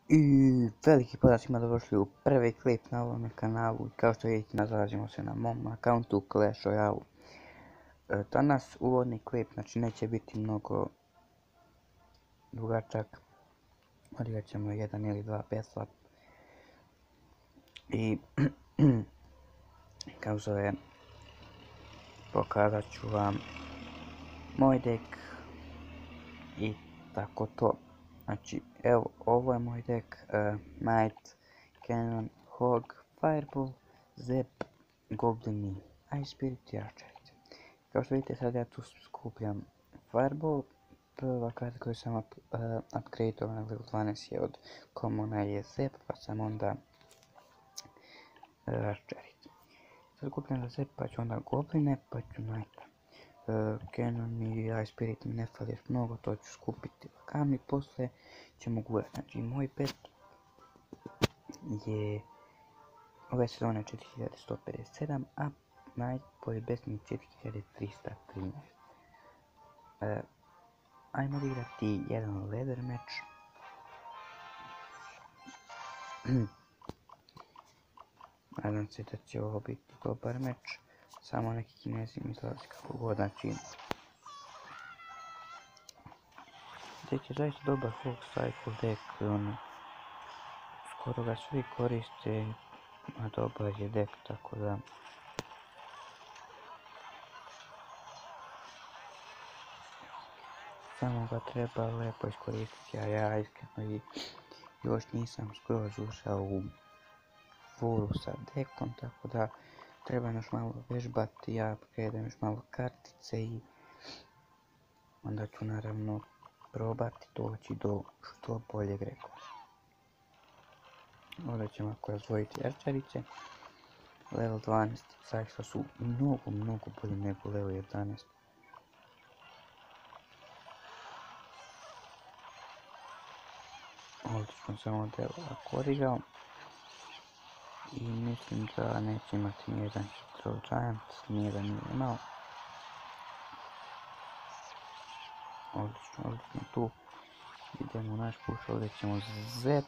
I veliki pozdrav svima, dobrodošli u prvi klip na ovome kanalu. Kao što vidite, nalazimo se na mom akauntu Clash Royale. Danas uvodni klip, znači neće biti mnogo dugačak. Odigrat ćemo jedan ili dva pesla. I kao zove, pokazat ću vam moj dek i tako to. Znači, evo, ovo je moj dek, Knight, Cannon, Hog, Fireball, Zep, Goblini, Ice Spirit i Archerice. Kao što vidite, sad ja tu skupljam Fireball. Prva karta koju sam upgradeovao na level 12 je od Commona je Zep, pa sam onda Archerice. Sad skupljam za Zep, pa ću onda Gobline, pa ću Knighta. Cannon i Ice Spirit mi ne fali još mnogo, to ću skupiti lagano i poslije ćemo gurati. Znači, moj bet je ove sezone 4157, a najbolji bet mi je 4313. Ajmo odigrati jedan ladder match. Nadam se da će ovo biti dobar meč. Samo neki Kinezi mi izlazi kako god, znači dek je zaista dobar Hog Cycle dek, skoro ga svi koriste, a dobar je dek, tako da samo ga treba lepo iskoristiti, a ja iskreno i još nisam skroz ušao u furu sa dekom, tako da treba još malo vežbati. Ja upgradeam još malo kartice i onda ću naravno probati doći do što boljeg rekorda. Ovdje ćemo ako razvojiti Archerice. Level 12 zaista su mnogo bolji nego level 11. Odlično sam ovdje ovako odigrao. I mislim da neće imati nijedan Hydro Giant, nijedan nije imao. Odlično tu. Idemo u naš push, ovdje ćemo Zep.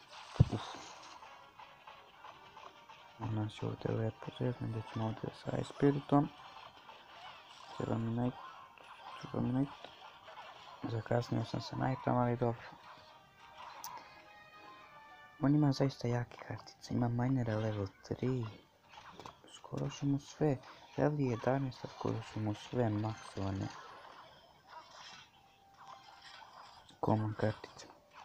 U nas je ovdje lepo zezno, gdje ćemo ovdje sa Ice Spiritom. Treba mi Knight. Zakasnio sam sa Knightom, ali dobro. On ima zaista jake kartice, ima minera level 3. Skoro su mu sve, level 11, skoro su mu sve maksovane common kartice.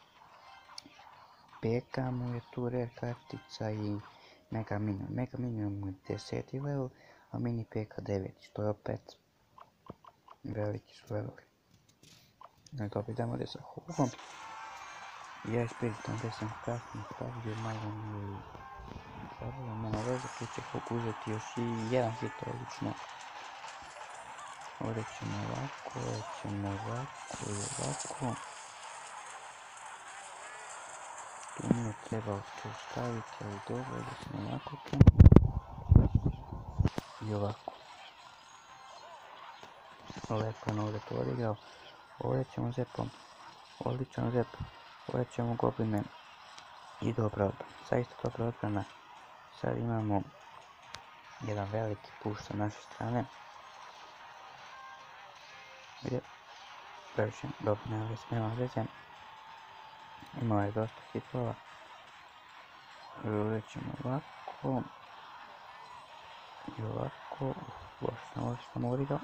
PK mu je tu rare kartica i Mega Minion. Mega Minion mu je 10. level, a Mini PK 9. Što je opet veliki su leveli. Dobro, idemo ovdje sa Hogom. Ja Spiritom gdje sam kasnije stavio malo veze, tu će Hog uzeti još i jedan hit, odlično. Ovdje ćemo ovako i ovako. Tu nije trebao to staviti, ali dobro, ovdje ćemo ovako i ovako. Lepo je ovdje to odigrao. Ovdje ćemo Zepom, odličan Zep. Ovdje ćemo Gobline i dobra odbrana, zaista dobra odbrana. Sad imamo jedan veliki push sa naše strane. Gdje? Previše, dobro, nema veze. Imao je dosta hitova. Ovdje ćemo ovako. I ovako. Loše sam odigrao.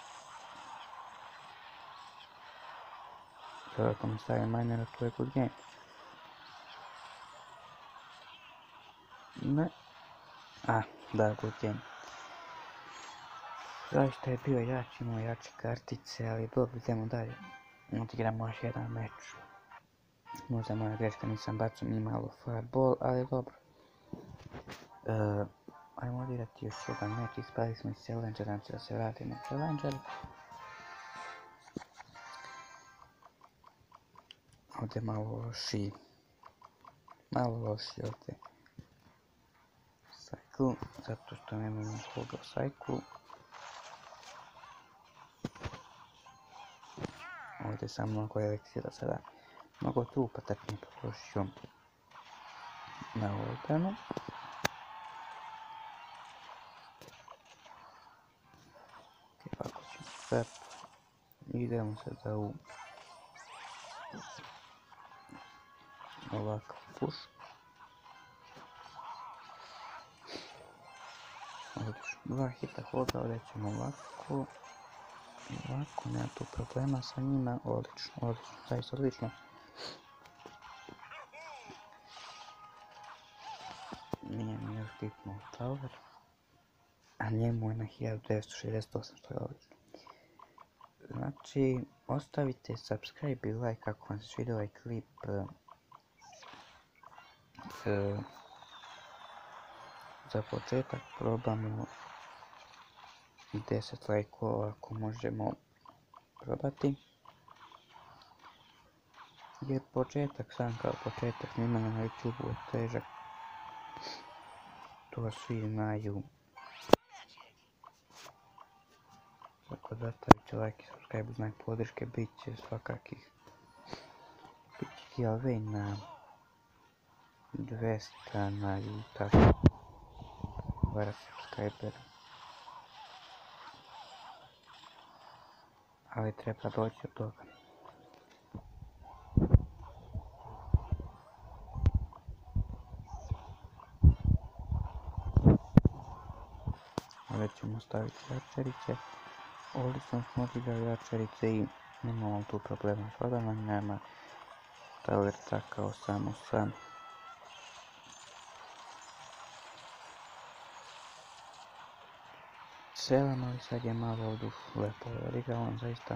Sada ako mi stavim minera, to je good game. Ne. Da, good game. Zaista je bio jači, imao jače kartice, ali dobro, idemo dalje. Odigramo još jedan meč. Možda moja greška, nisam bacao ni malo Fireball, ali dobro. Ajmo odigrati još jedan meč, ispali smo iz Challengera, da se vratimo u Challenger. Ovdje malo loši ovdje Cycle, zato što nemamo Hoga u Cycle. Ovdje sam mnogo eliksira sada, mnogo trupa trpim potrošio. na odbranu. Ovako ćemo sve. Idemo sada u ovakav push. Odlično, 2 hita hoga, ovdje ćemo ovako. Ovako, nema tu problema sa njima, odlično, zaista odlično. Nije mi još kliknuo tower, a njemu je na 1968, što je odlično. Znači, ostavite subscribe i like ako vam se svidio ovaj klip. Za početak probamo 10 lajkova ako možemo probati. Jer početak, sam kao početak snimanja na YouTube je težak. To svi znaju. Tako da stavite like i subscribe, znak podrške, bit će svakakih. Bit će giveaway na 200 na YouTube. Vara subscriber. Ali treba doći od toga. Ovdje ćemo staviti jačerice. Odlično smo odigrali jačerice i nemamo tu problema s vodama, nema tower takao samo sa selama, ali sad je malo ovdje lepo odigrao on zaista.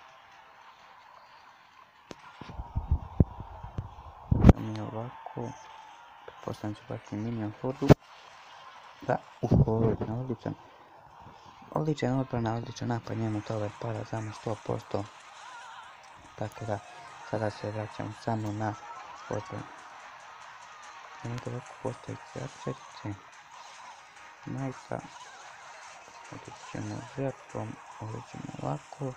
Mi ovako, pretpostavljam ću baciti minion hordu. Da, odličan. Odličan odbrana, odličan napad, njemu tower pada samo 100%. Tako da, sada se vraćamo samo na odbranu. Nemojte ovako postaviti jačerice. Najka. Ovdje ćemo zepom, ovdje ćemo ovako.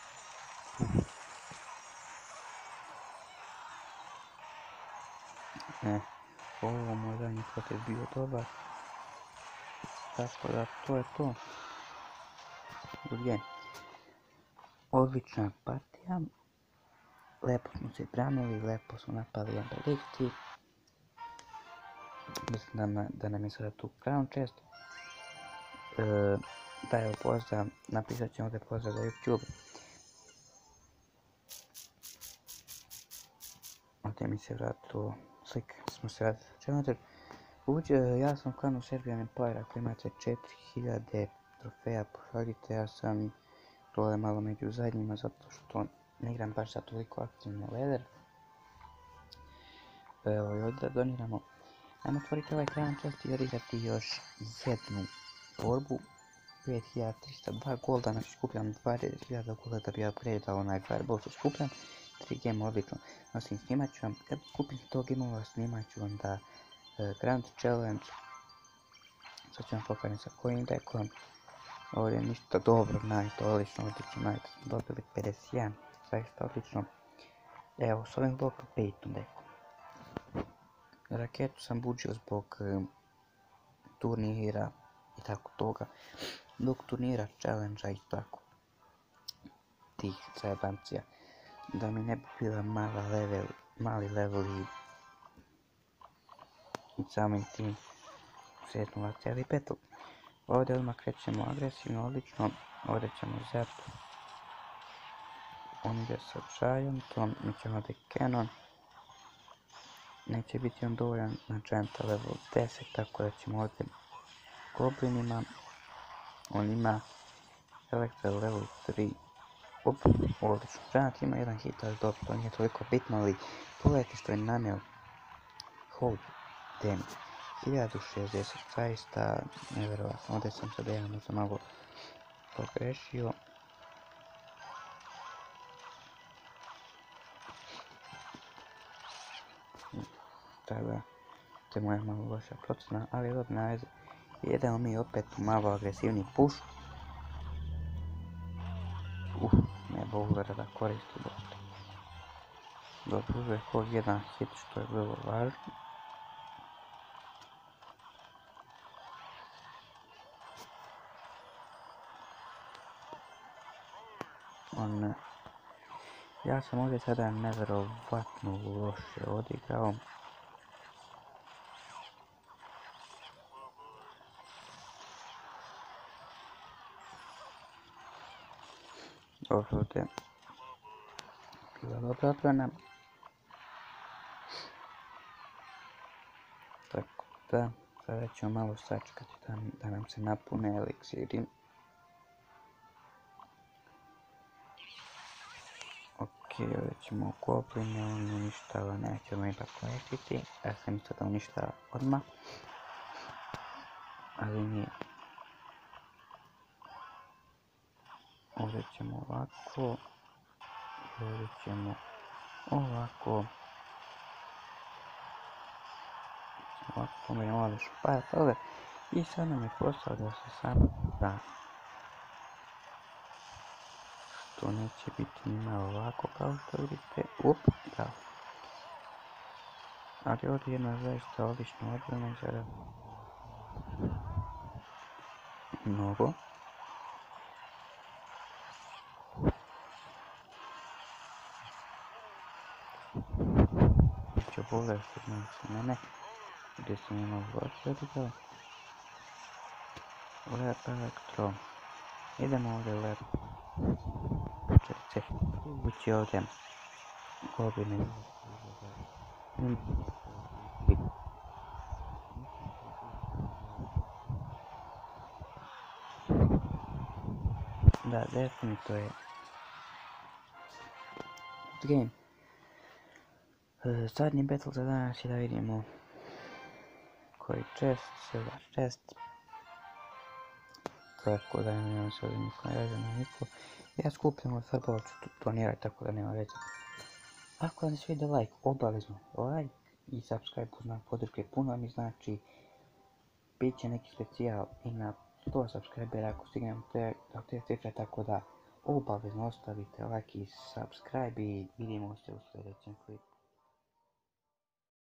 Ovo moj zadnji potez bio dobar. Tako da, to je to. Odlična partija. Lepo smo se branili, lepo smo napali jedan predikti. Mislim da nam je sada tu crown chest. Daj pozdrav, napisat ćemo ovdje pozdrav za YouTube. Ovdje mi se vratilo slike, smo se vratili za Challenger. Ja sam u klanu Serbian Empire, ako imate 4000 trofeja pošaljite, ja sam dole malo među zadnjima zato što ne igram baš za toliko aktivno leder. Evo i ovdje doniramo. Ajmo otvoriti ovaj crown chest i odigrati još jednu borbu. 5302 golda, znači skupljam 20.000 golda da bi upgradeao onaj fireball što skupljam. 3 game odlično, nosim snimat ću vam, kad skupim 100 gameova snimat ću vam da Grand Challenge. Sad ću vam pokazati sa coin deckom. Ovdje ništa dobro, odlično, night smo dobili 51, zaista odlično. Evo, s ovim blokom 5 dekom. Raketu sam buđio zbog turnira i tako toga. Zbog turnira, challenge-a i tako. Tih zajebancija. Da mi ne bi bila mali level i samim tim sretnula cijeli battle. Ovdje odmah krećemo agresivno, odlično. Ovdje ćemo zap. On ide sa Giantom, mi ćemo ovdje Cannon. Neće biti on dovoljan na Gianta level 10, tako da ćemo ovdje Goblinima. On ima Electro level 3. Odlično. Giant ima jedan hit, ali dobro, to nije toliko bitno, ali pogledajte što je naneo hold damage. 1060, zaista nevjerovatno. Ovdje sam sad jedan za malo pogrešio. Tada, to je moja malo loša procena, ali dobro, na veze. Idemo mi opet u malo agresivni push. Ne bowlera da koristi dosta. Dobro, uvijek jedan hit što je vrlo važno. Ja sam ovdje sada nevjerovatno loše odigrao. Ovdje bila dobra odbrana. Tako da, sada ćemo malo sačekati da nam se napune eliksiri. Ok, ovdje ćemo gobline, on uništava, nećemo ipak letiti. Ja sam mislio da uništava odmah. Ali nije. Ovdje ćemo ovako. I ovdje ćemo ovako. Ovako mi je malo špajati ove. I sad nam je posao da se samo da. To neće biti nima ovako kao što vidite. Up, da. Ali ovdje jedna zaista odlična odbrana sada. Mnogo. Ću pogledati znači mene. Gdje sam imao loše odigrao. Lep elektro. Idemo ovdje lep. Čekaj, ući ovdje. Gobline. Da, definitivno je game. Zadnji battle za danas je da vidimo koji chest, silver chest. Tako da nemam se ovdje niko ne veze na niko. Ja skupljam od farbova ću donirati, tako da nema veze. Ako vam se sviđa like, obavezno like i subscribe uz znak podrške, puno mi znači. Bit će neki specijal i na 100 subscribera ako stignem do te cifre, tako da obavezno ostavite like i subscribe i vidimo se u sljedećem klipu.